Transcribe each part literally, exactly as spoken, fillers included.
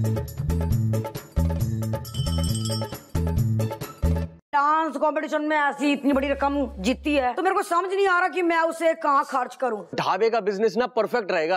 Dance competition में ऐसी इतनी बड़ी रकम जीती है तो मेरे को समझ नहीं आ रहा कि मैं उसे कहाँ खर्च करूं। ढाबे का बिजनेस ना परफेक्ट रहेगा।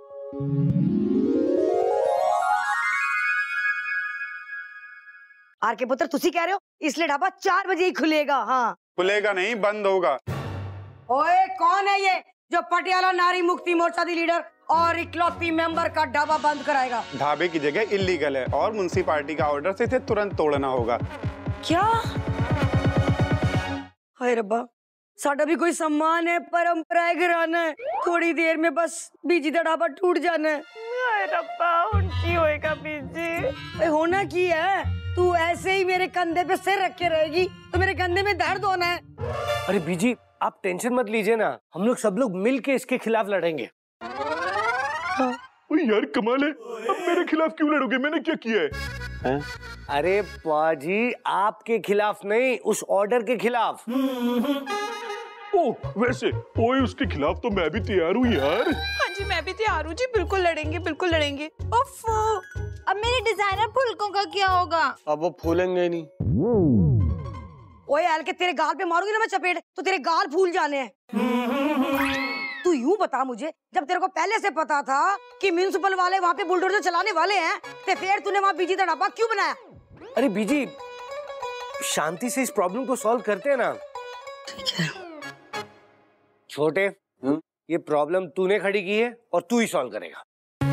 आर के पुत्र तुसी कह रहे हो इसलिए ढाबा चार बजे ही खुलेगा? हाँ खुलेगा नहीं, बंद होगा। ओए कौन है ये जो पटियाला नारी मुक्ति मोर्चा दी लीडर और इकलौती मेंबर का ढाबा बंद कराएगा? ढाबे की जगह इलीगल है और म्युनिसिपैलिटी का ऑर्डर से इसे तुरंत तोड़ना होगा। क्या? हाय रब्बा, साडा भी कोई सम्मान है, परंपरा है, घराना है, थोड़ी देर में बस बीजी दा ढाबा टूट जाना है। हाय रब्बा, उनकी होएगा बीजी। होना की है, तू ऐसे ही मेरे कंधे पे सिर रख के रहेगी तो मेरे कंधे में दर्द होना है। अरे बीजी आप टेंशन मत लीजिए ना, हम लोग सब लोग मिल के इसके खिलाफ लड़ेंगे। हाँ। यार कमाल है, अब मेरे खिलाफ क्यों लड़ोगे? मैंने क्या किया है? है? अरे पाजी आपके खिलाफ नहीं, उस ऑर्डर के खिलाफ। ओह वैसे ओए उसके खिलाफ तो मैं भी तैयार हूँ यार। हाँ जी मैं भी तैयार हूँ जी, बिल्कुल लड़ेंगे बिल्कुल लड़ेंगे। उफ, अब मेरे डिजाइनर फुलकों का क्या होगा? अब वो फूलेंगे नहीं। ओए यार के तेरे गाल पे मारूंगी ना मैं चपेट तो तेरे गाल फूल जाने हैं। तू यूं बता मुझे, जब तेरे को पहले से पता था कि म्युनिसिपल वाले वहाँ पे बुलडोजर चलाने वाले हैं तो फिर तूने वहाँ बीजी दा ढाबा क्यों बनाया? अरे बीजी शांति से इस प्रॉब्लम को सॉल्व करते हैं ना। ठीक है छोटे, हुँ? ये प्रॉब्लम तूने खड़ी की है और तू ही सॉल्व करेगा।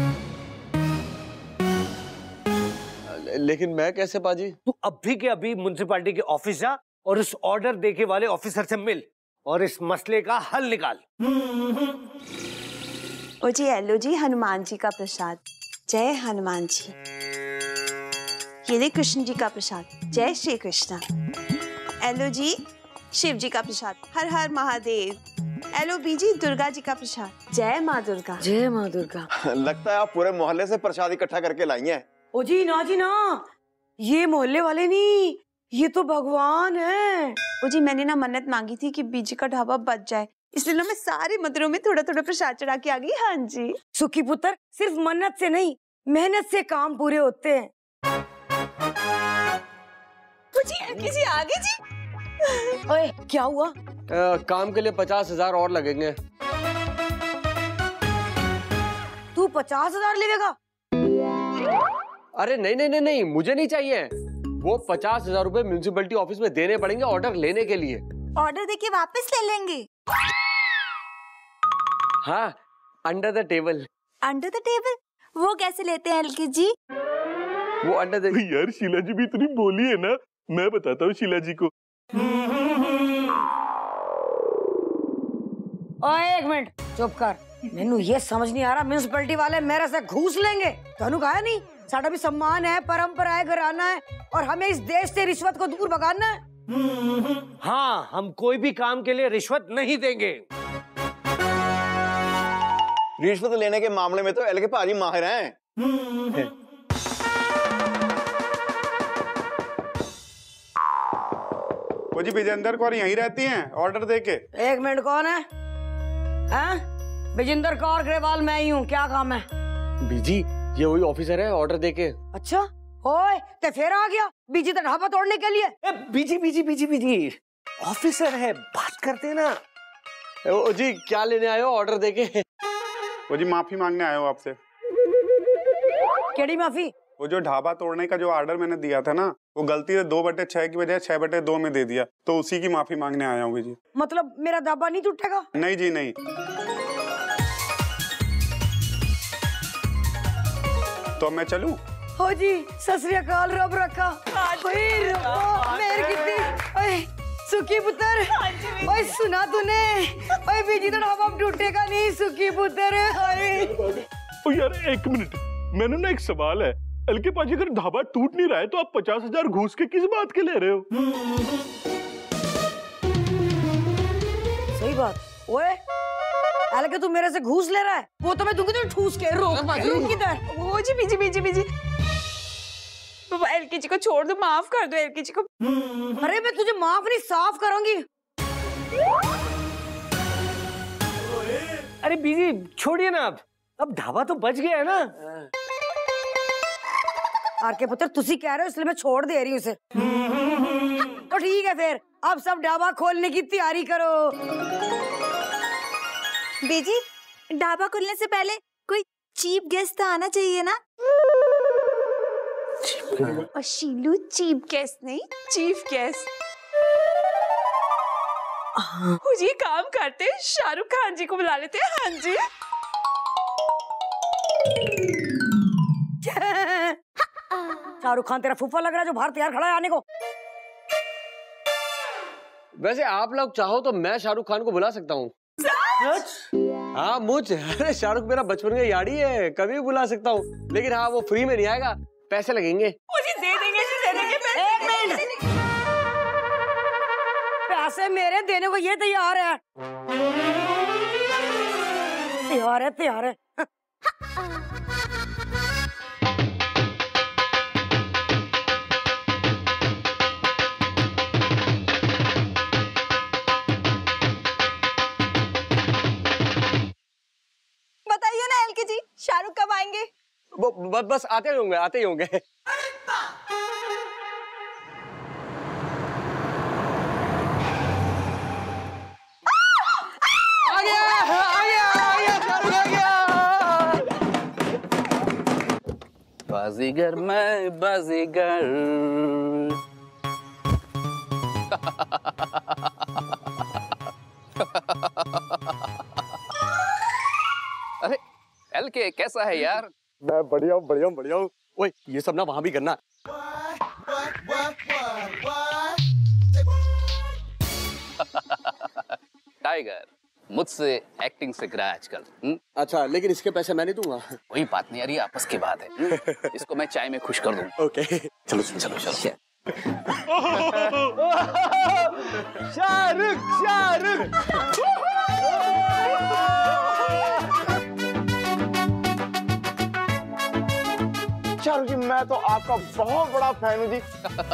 लेकिन मैं कैसे पाजी? तू अभी के अभी म्युनिसिपैलिटी के ऑफिस जा और उस ऑर्डर देके वाले ऑफिसर से मिल और इस मसले का हल निकाल। ओ जी हेलो जी, हनुमान जी का प्रसाद। जय हनुमान जी। ये ले कृष्ण जी का प्रसाद। जय श्री कृष्ण। हेलो जी शिव जी का प्रसाद। हर हर महादेव। हेलो बीजी दुर्गा जी का प्रसाद। जय माँ दुर्गा। जय माँ दुर्गा। लगता है आप पूरे मोहल्ले से प्रसाद इकट्ठा करके लाई हैं। ओ जी ना जी ना, ये मोहल्ले वाले नहीं, ये तो भगवान है। ओ जी मैंने ना मन्नत मांगी थी कि बीजी का ढाबा बच जाए, इसलिए ना मैं सारे मंदिरों में थोड़ा थोड़ा प्रसाद चढ़ा के आ गई। हाँ जी सुखी पुत्र, सिर्फ मन्नत से नहीं मेहनत से काम पूरे होते हैं। ओ जी किसी आगे जी। ओए क्या हुआ? आ, काम के लिए पचास हजार और लगेंगे। तू पचास हजार लेगा? अरे नहीं नहीं नहीं नहीं, मुझे नहीं चाहिए। वो पचास हजार रूपए म्युनिसिपैलिटी ऑफिस में देने पड़ेंगे ऑर्डर लेने के लिए। ऑर्डर देके वापस ले लेंगे? हाँ, under the table. Under the table? वो कैसे लेते हैं एलके जी? वो अंडर द। यार शीला जी भी इतनी बोली है ना, मैं बताता हूँ शीला जी को। ओए एक मिनट चुप कर, मैनू ये समझ नहीं आ रहा म्युनिसिपैलिटी वाले मेरे से घूस लेंगे? तनु कहा नहीं, साडा भी सम्मान है, परंपरा है, घराना है और हमें इस देश से रिश्वत को दूर भगाना है। हाँ, हम कोई भी काम के लिए रिश्वत नहीं देंगे। रिश्वत लेने के मामले में तो एल के पाजी माहिर हैं। वो जी विजेंदर कौर यहीं रहती हैं ऑर्डर देके। एक मिनट, कौन है? हैं? विजेंदर कौर ग्रेवाल मैं ही हूँ, क्या काम है? बीजी ये वही ऑफिसर है ऑर्डर देके। अच्छा, ओए ते फिर आ गया बीजी दा ढाबा तोड़ने के लिए? ए, बीजी बीजी बीजी बीजी ऑफिसर है, बात करते ना। ओ जी क्या लेने आए हो ऑर्डर देके? वो जी माफी मांगने आए हो आपसे। केड़ी माफी? वो जो ढाबा तोड़ने का जो ऑर्डर मैंने दिया था ना, वो गलती से दो बटे छह की बजाय छह बटे दो में दे दिया, तो उसी की माफी मांगने आया हूँ जी। मतलब मेरा ढाबा नहीं टूटेगा? नहीं जी नहीं। तो मैं चलूं? हो जी, सत श्री अकाल, रब रखा। ओए रब्बा, मेर कितनी। ओए सुखी पुत्र, ओए सुना तूने? ओए बीजी दा ढाबा टूटेगा नहीं सुखी पुत्र। ओए ओ यार एक मिनट, मैंने ना एक सवाल है। एलके पाजी अगर ढाबा टूट नहीं रहा है तो आप पचास हजार घूस के किस बात के ले रहे हो? सही बात। ओए एलके तू मेरे से घूस ले रहा है? वो तो मैं दूंगी तो ठूस के। रोक रुक किधर? वो जी बीजी बीजी बीजी बाबा, एलके जी को छोड़ दो, माफ कर दो एलके जी को। अरे मैं तुझे माफ नहीं साफ करूंगी। अरे बीजी छोड़िए ना, अब अब ढाबा तो बच गया है ना। आर के पुत्र तुसी कह रहे हो इसलिए मैं छोड़ दे रही हूँ उसे। तो ठीक है फिर अब सब ढाबा खोलने की तैयारी करो। बेजी ढाबा खोलने से पहले कोई चीप गेस्ट तो आना चाहिए ना। और शीलू चीप गेस्ट नहीं चीफ गेस्ट। जी काम करते शाहरुख खान जी को बुला लेते हैं। हाँ जी शाहरुख खान तेरा फूफा लग रहा है जो बाहर तैयार खड़ा है आने को। वैसे आप लोग चाहो तो मैं शाहरुख खान को बुला सकता हूँ। हाँ मुझ अरे शाहरुख मेरा बचपन का यारी है, कभी भी बुला सकता हूँ, लेकिन हाँ वो फ्री में नहीं आएगा, पैसे लगेंगे। मुझे दे देंगे जी दे देंगे पैसे। एक मिनट, पैसे मेरे देने को ये तैयार है। तैयार है तैयार है। बताइए ना एलके जी शाहरुख कब आएंगे? वो बस बस आते ही होंगे आते ही होंगे। आ गया आ गया आ गया शाहरुख आ गया। बाजीगर मैं बाजीगर। अरे एलके कैसा है यार? मैं बढ़िया हूँ बढ़िया हूँ बढ़िया हूँ। ओए ये सब ना वहां भी करना। टाइगर मुझसे एक्टिंग से गिरा आजकल। हुँ? अच्छा लेकिन इसके पैसे मैं नहीं दूंगा। वही बात नहीं यार, ये आपस की बात है। इसको मैं चाय में खुश कर दूं। ओके चलो चलो चलो। शाहरुख शाहरुख शाहरुख जी मैं तो आपका बहुत बड़ा फैन हूँ जी।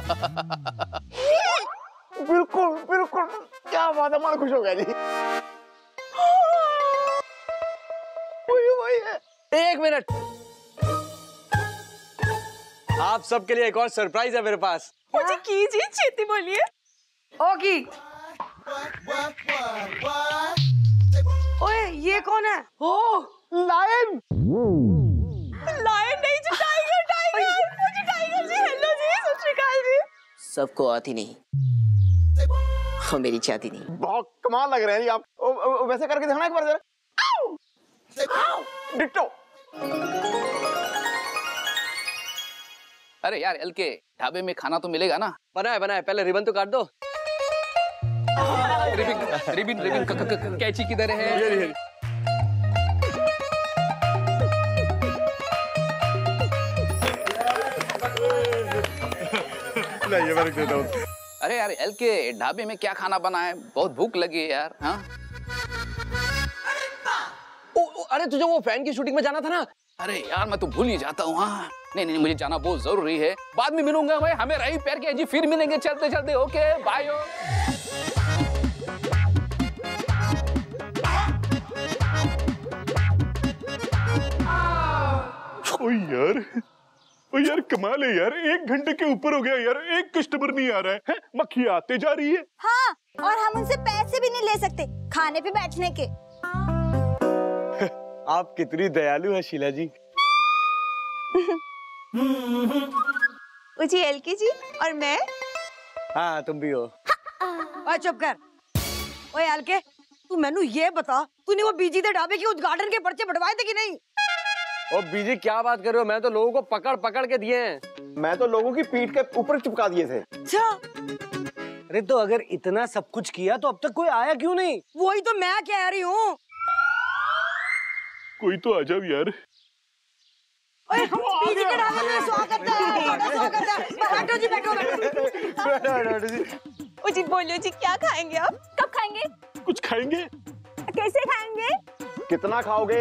बिल्कुल बिल्कुल क्या बात है, मन खुश हो गया जी। वही वही है। एक मिनट, आप सबके लिए एक और सरप्राइज है मेरे पास। मुझे कीजिए छेती बोलिए। ओके ओए ये कौन है? ओ लायन। लायन नहीं जी टाइगर टाइगर। मुझे टाइगर जी। हेलो जी सत श्री अकाल जी। सबको आती नहीं और मेरी चाहती नहीं। बहुत कमाल लग रहे हैं जी आप। ओ, ओ, वैसे करके दिखाना एक बार जरा। डिट्टो। अरे यार एलके ढाबे में खाना तो मिलेगा ना? बनाए बनाए, पहले रिबन तो काट दो। रिबिन रिबिन रिबिन कैची किधर है? ये ये। नहीं ये मैं रख देता हूँ। अरे यार एलके ढाबे में क्या खाना बना है? बहुत भूख लगी है यार। हाँ ओ, ओ, अरे तुझे वो फैन की शूटिंग में जाना था ना? अरे यार मैं तो भूल ही जाता हूँ। हाँ नहीं नहीं मुझे जाना बहुत जरूरी है। बाद में मिलूंगा भाई, हमें रही पैर के जी, फिर मिलेंगे चलते चलते। Okay bye. ओ यार ओ यार कमाल है यार, एक घंटे के ऊपर हो गया यार, एक कस्टमर नहीं आ रहा है, है? मक्खी आते जा रही है। हाँ और हम उनसे पैसे भी नहीं ले सकते खाने पे बैठने के। आप कितनी दयालु है शीला जी। जी एलके जी और मैं। हाँ तुम भी हो। ओए चुप कर। ओए एलके तू मैनू ये बता तूने वो बीजी दे ढाबे के उद्घाटन के पर्चे बंटवाए थे कि नहीं? ओ बीजी क्या बात कर रहे हो, मैं तो लोगों को पकड़ पकड़ के दिए हैं। मैं तो लोगों की पीठ के ऊपर चिपका दिए थे। अच्छा अरे तो अगर इतना सब कुछ किया तो अब तक कोई आया क्यों नहीं? वही तो मैं कह रही हूँ। कोई तो आ जाओ यार। ओए बीजी के ढाबे में स्वागत है, ਤੁਹਾਡਾ स्वागत है। बैठो जी बैठो बैठो। ओ जी बोलियो जी क्या खाएंगे आप? कब खाएंगे? कुछ खाएंगे? कैसे खाएंगे? कितना खाओगे?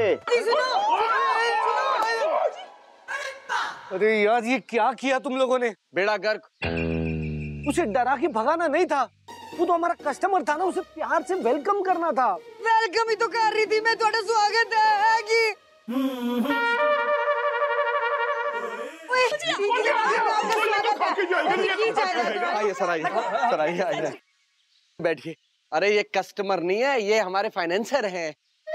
अरे यार ये क्या किया तुम लोगों ने? बेड़ा गर्क। उसे डरा के भगाना नहीं था, वो तो हमारा कस्टमर था ना, उसे प्यार से वेलकम करना था। वेलकम ही तो कर रही थी मैं, ਤੁਹਾਡਾ स्वागत है कि ओए बीजी के आइए सर, आइए सर, आइए आइए बैठिए। अरे ये कस्टमर नहीं है, ये हमारे फाइनेंसर हैं।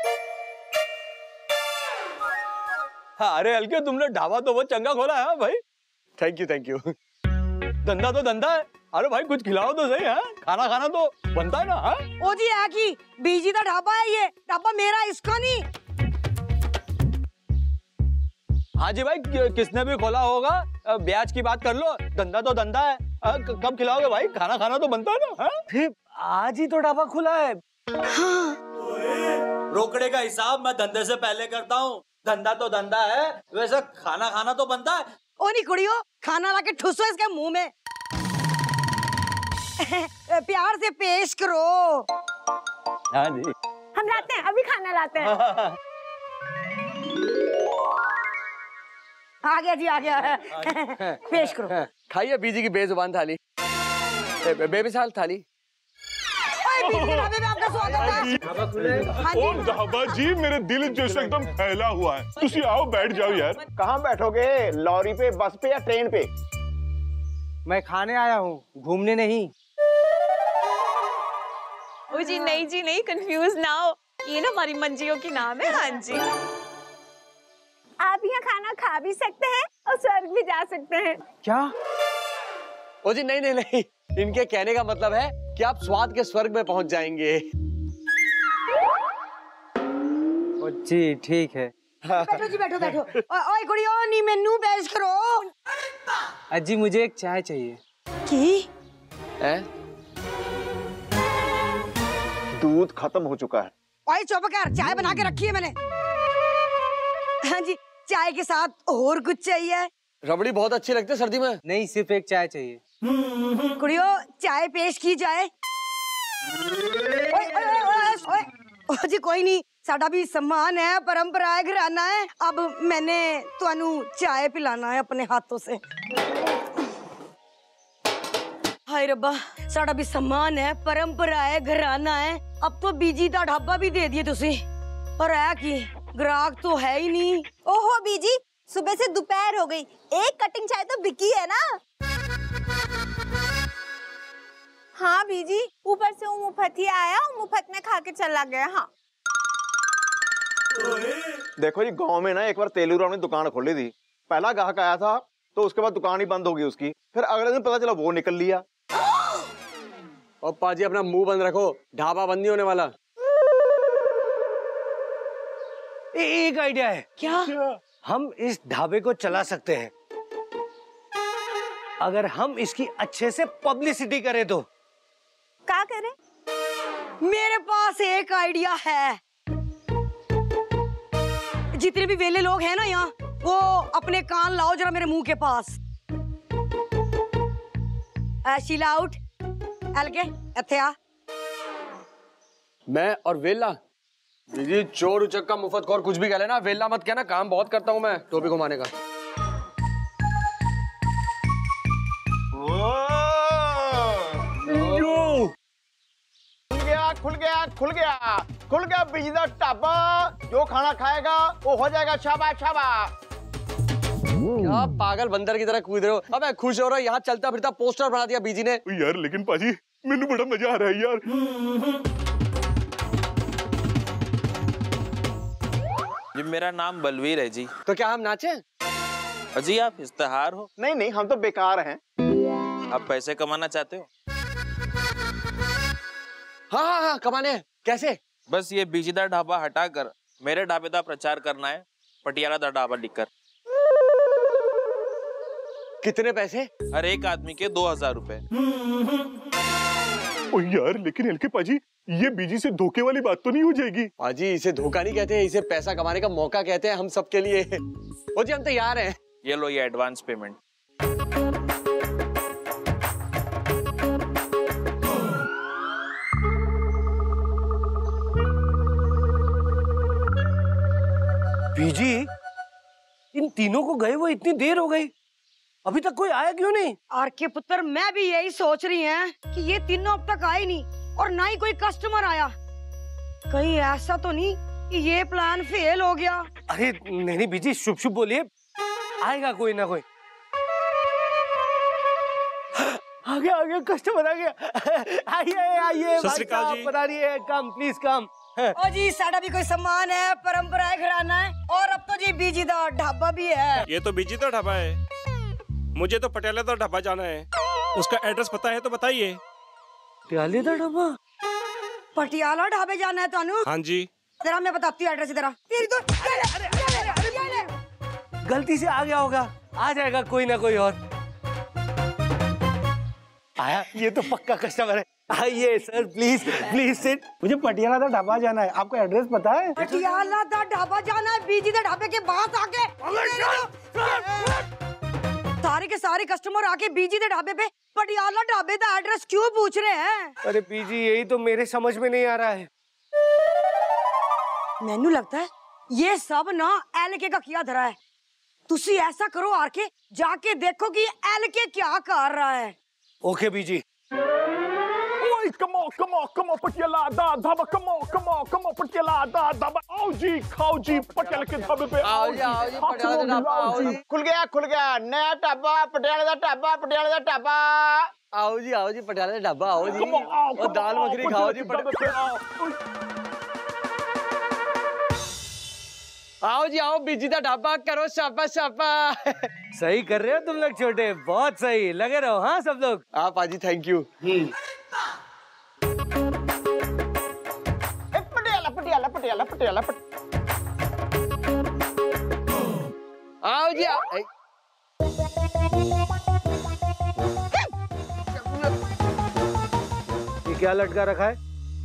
हाँ, अरे हल्के तुमने ढाबा तो बहुत चंगा खोला है भाई। Thank you thank you. धंधा तो धंधा है। अरे भाई कुछ खिलाओ तो सही है, खाना खाना तो बनता है ना। हाँ ओ जी है कि बीजी का ढाबा है, ये ढाबा मेरा, इसका नहीं। हाँ जी भाई, किसने भी खोला होगा, ब्याज की बात कर लो, धंधा तो धंधा है। कब खिलाओगे भाई, खाना खाना तो बनता है ना। फिर आज ही तो ढाबा खुला है। हाँ। रोकड़े का हिसाब मैं धंधे से पहले करता हूँ। धंधा तो धंधा है, वैसे खाना खाना तो बनता है। ओ नहीं कुड़ियो, खाना लाके ठुसो इसके मुंह में। प्यार से पेश करो। हाँ जी, हम लाते हैं, अभी खाना लाते हैं। आ गया जी, आ गया। पेश करो। खाइए बीजी की बेजुबान थाली, बेमिसाल थाली। आपका स्वागत है। हाँ जी। ओ ढाबा जी, मेरे दिल जैसे एकदम फैला हुआ है। तुसी आओ, बैठ जाओ यार। कहाँ बैठोगे, लॉरी पे, बस पे या ट्रेन पे? मैं खाने आया हूँ, घूमने नहीं। ओ जी नहीं जी नहीं, कंफ्यूज ना हो, ये ना हमारी मंजियों की नाम है। हाँ जी, आप यहाँ खाना खा भी सकते हैं और स्वर्ग भी जा सकते हैं। क्या? ओ जी नहीं नहीं नहीं, इनके कहने का मतलब है कि आप स्वाद के स्वर्ग में पहुंच जाएंगे। ओ जी ठीक है। बैठो जी, बैठो बैठो। ओए कुड़ियो, नी मेनू पेश करो। अजी मुझे एक चाय चाहिए। की? है? दूध खत्म हो चुका है। ओए चुप कर, चाय बना के रखी है मैंने। हाँ जी, चाय के साथ और कुछ चाहिए? रबड़ी बहुत अच्छी लगती है सर्दी में। नहीं, सिर्फ एक चाय चाहिए। कुड़ियो, चाय पेश की जाए। ओए ओए ओए ओए, ओ जी कोई नहीं, साडा भी सम्मान है, परंपरा है, घराना है। अब मैंने तुहानू चाय पिलाना है अपने हाथों से। हाय रब्बा, साडा भी सम्मान है, परंपरा है, घराना है। अब तो बीजी दा ढाबा भी दे दिए तुसी, पर है कि ग्राहक तो है ही नहीं। ओहो बीजी, सुबह से दोपहर हो गई, एक कटिंग चाय तो बिकी है ना। हाँ बीजी, ऊपर से मुफ्त ही आया और मुफ्त में खा के चला गया। हाँ देखो जी, गांव में ना एक बार तेलूराम ने दुकान खोली थी। पहला ग्राहक आया था तो उसके बाद दुकान ही बंद हो गई उसकी। फिर अगले दिन पता चला वो निकल लिया। और पाजी अपना मुंह बंद रखो, ढाबा बंद नहीं होने वाला। ए, एक आइडिया है। क्या? हम इस ढाबे को चला सकते हैं अगर हम इसकी अच्छे से पब्लिसिटी करें तो। क्या करें? मेरे पास एक आइडिया है। जितने भी वेले लोग हैं ना यहाँ, वो अपने कान लाओ जरा मेरे मुंह के पास। शीला आउट, अलके इत्थे आ। मैं और वेला? दीदी चोर उचक्का मुफ्त खौर कुछ भी कह लेना, वेला मत कहना, काम बहुत करता हूँ मैं टोपी घुमाने का। खुल गया खुल गया खुल गया खुल गया बिजली दा ढाबा। जो खाना खाएगा वो हो जाएगा शाबाश शाबाश। क्या पागल बंदर की तरह कूद रहे हो? अबे खुश हो रहा है, यहाँ चलता फिरता पोस्टर बना दिया बीजी ने। यार लेकिन पाजी, मैंने बड़ा मजा आ रहा है यार। जी मेरा नाम बलवीर है जी। तो क्या हम नाचे? अजी आप इस्तेहार हो? नहीं नहीं, हम तो बेकार हैं। आप पैसे कमाना चाहते हो? हाँ हाँ हाँ कमाने हैं। कैसे? बस ये बीजीदा ढाबा हटाकर मेरे ढाबे का प्रचार करना है, पटियाला दा ढाबा लिखकर। कितने पैसे? हर एक आदमी के दो हजार रुपए। ओ यार लेकिन एलके पाजी, ये बीजी से धोखे वाली बात तो नहीं हो जाएगी? पाजी इसे धोखा नहीं कहते हैं, इसे पैसा कमाने का मौका कहते हैं हम सबके लिए। ओ जी हम तैयार हैं। ये लो ये एडवांस पेमेंट। बीजी, इन तीनों को गए वो इतनी देर हो गई, अभी तक कोई आया क्यों नहीं? आर के पुत्र, मैं भी यही सोच रही हैं कि ये तीनों अब तक आए नहीं और ना ही कोई कस्टमर आया। कहीं ऐसा तो नहीं कि ये प्लान फेल हो गया? अरे नहीं नहीं बीजी, शुभ शुभ बोलिए, आएगा कोई ना कोई। आ गया आ गया कस्टमर आ गया। आइए आइए सत श्री अकाल जी। बता रही है कम प्लीज कम। ओ जी साड़ा भी कोई सम्मान है, परंपरा है, घराना है और अब तो जी बीजी दा ढाबा भी है। ये तो बीजी दा ढाबा है, मुझे तो पटियाला दा ढाबा जाना है, उसका एड्रेस पता है तो बताइए। पटियाला दा ढाबा? पटियाला ढाबे जाना है तानू? हाँ जी। जरा मैं बताती हूँ एड्रेस इधर। तेरी तो गलती से आ गया होगा, आ जाएगा कोई ना कोई और। आया, ये तो पक्का कस्टमर है। आइए सर प्लीज प्लीज सिट। मुझे पटियाला दा ढाबा जाना है, आपको एड्रेस पता है? पटियाला दा ढाबा जाना है, बीजी दा ढाबे के पास आके सारे के सारे कस्टमर आके बीजी दे ढाबे पे पटियाला ढाबे का एड्रेस क्यों पूछ रहे हैं? अरे बीजी यही तो मेरे समझ में नहीं आ रहा है। मैनू लगता है ये सब ना एलके का किया धरा है। तुसी ऐसा करो आके जाके देखो कि एलके क्या कर रहा है। ओके बीजी। कमो कमो कमो पटियाला दा ढाबा, कमो कमो कमो पटियाला दा ढाबा। आओ जी खाओ जी पटियाला के ढाबे पे। आओ जी आओ जी पटियाला दा ढाबा आओ जी। खुल गया खुल गया नया ढाबा, पटियाला दा ढाबा, पटियाला दा ढाबा। आओ जी आओ जी पटियाला दा ढाबा आओ जी। और दाल मखनी खाओ जी। आओ जी आओ बीजी दा ढाबा, करो शापा शापा। सही कर रहे हो तुम लोग छोटे, बहुत सही लगे रहो। हाँ सब लोग। हाँ पाजी थैंक यू। पटियाला पटियाला पटियाला पट... आओ जी आओ। ये क्या लटका रखा है?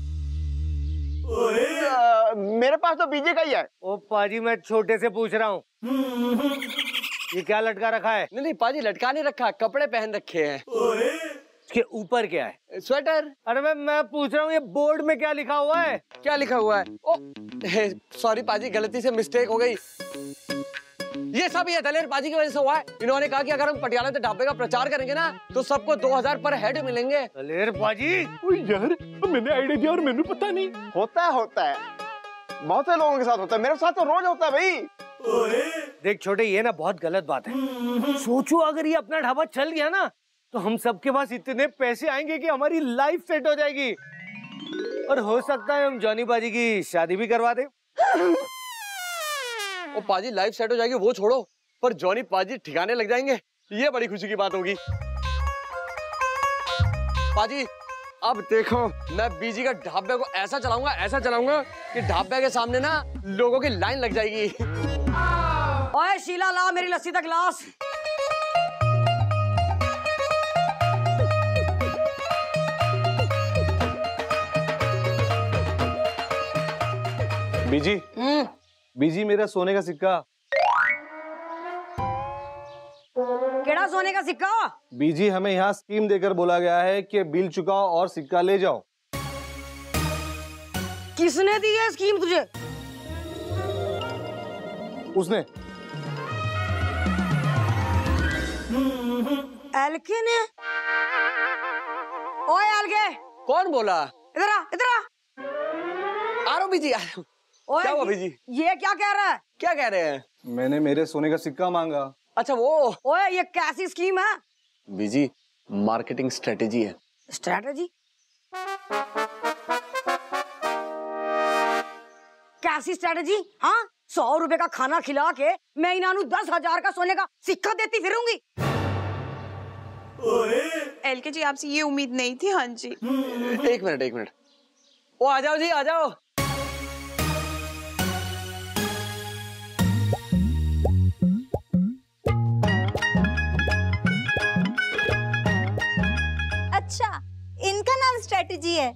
आ, मेरे पास तो बीजे का ही है। ओ पाजी मैं छोटे से पूछ रहा हूँ, ये क्या लटका रखा है? नहीं नहीं पाजी लटका नहीं रखा, कपड़े पहन रखे हैं। इसके ऊपर क्या है? स्वेटर। अरे मैं मैं पूछ रहा हूँ ये बोर्ड में क्या लिखा हुआ है? क्या लिखा हुआ है? ओ सॉरी पाजी गलती से मिस्टेक हो गई। ये सब ये दलेर पाजी की वजह से हुआ है। इन्होंने कहा कि अगर हम पटियाला के ढाबे का प्रचार करेंगे ना तो सबको दो हजार पर हेड मिलेंगे। दलेर पाजी यार मैंने आइडिया दिया और मैंने पता नहीं। होता है होता है, बहुत से लोगों के साथ होता है, मेरे साथ तो रोज होता है भाई। देख छोटे ये ना बहुत गलत बात है। सोचो अगर ये अपना ढाबा चल गया ना तो हम सबके पास इतने पैसे आएंगे कि हमारी लाइफ सेट हो जाएगी और हो सकता है हम जॉनी बाजी की शादी भी करवा दे। ओ पाजी लाइफ सेट हो जाएगी वो छोड़ो, पर जॉनी पाजी ठिकाने लग जाएंगे, ये बड़ी खुशी की बात होगी। पाजी अब देखो मैं बीजी का ढाबे को ऐसा चलाऊंगा ऐसा चलाऊंगा कि ढाबे के सामने ना लोगों की लाइन लग जाएगी। ओए शीला ला मेरी लस्सी का गिलास। बीजी बीजी मेरा सोने का सिक्का। केड़ा सोने का सिक्का? बीजी हमें यहाँ स्कीम देकर बोला गया है कि बिल चुकाओ और सिक्का ले जाओ। किसने दी है स्कीम तुझे? उसने। एलके ने? ओए एलके। कौन बोला? इधर आ इधर आ। आ रहा हूँ बीजी। क्या हुआ बीजी? ये क्या कह रहा है? क्या कह रहे हैं? मैंने मेरे सोने का सिक्का मांगा। अच्छा वो। ओए ये कैसी स्कीम है? बीजी मार्केटिंग स्ट्रेटेजी है। स्ट्रेटेजी? कैसी स्ट्रेटेजी? हाँ सौ रुपए का खाना खिला के मैं इनानू दस हजार का सोने का सिक्का देती फिरूंगी। एलके जी आपसे ये उम्मीद नहीं थी। हाँ जी एक मिनट एक मिनट। ओ आ जाओ जी आ जाओ। अच्छा इनका नाम स्ट्रेटेजी है।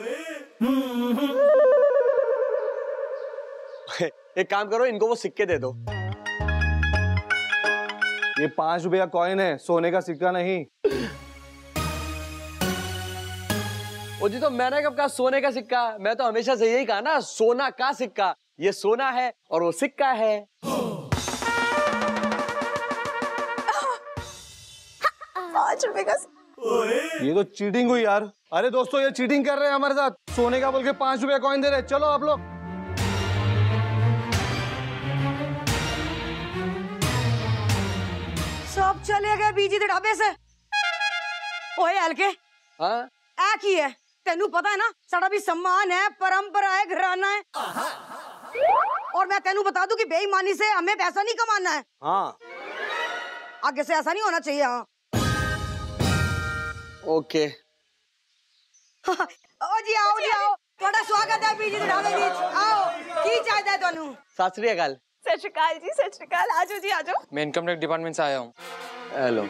एक काम करो इनको वो सिक्के दे दो। ये पांच रुपए का कॉइन है, सोने का सिक्का नहीं। ओ जी तो मैंने कब कहा सोने का सिक्का? मैं तो हमेशा से यही कहा ना सोना का सिक्का। ये सोना है और वो सिक्का है। पांच रुपए का। ये तो चीटिंग हुई यार। अरे दोस्तों ये चीटिंग कर रहे हैं हमारे साथ, सोने का बोल के पांच रुपए कॉइन दे रहे। चलो आप लोग। सब चले गए बीजी के ढाबे से। ओए हल्के हाँ आ की है तेनू पता है ना साड़ा भी सम्मान है परंपरा है घराना है और मैं तेनू बता दूं कि बेईमानी से हमें पैसा नहीं कमाना है। हाँ आगे से ऐसा नहीं होना चाहिए। हाँ ओके ओ जी आओ जी आओ थोड़ा स्वागत है बीजी ढाबे बीच आओ की चाहिए तोनू। सत श्री अकाल। सत श्री अकाल जी सत श्री अकाल आजो जी आजो। मैं इनकम टैक्स डिपार्टमेंट से आया हूँ। हेलो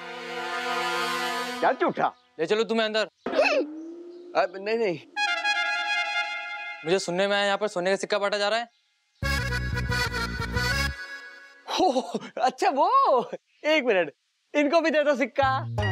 क्या झूठा ले चलो तुम्हें अंदर। अब नहीं नहीं मुझे सुनने में आया यहाँ पर सोने का सिक्का बांटा जा रहा है। हो अच्छा वो एक मिनट इनको भी दे दो सिक्का।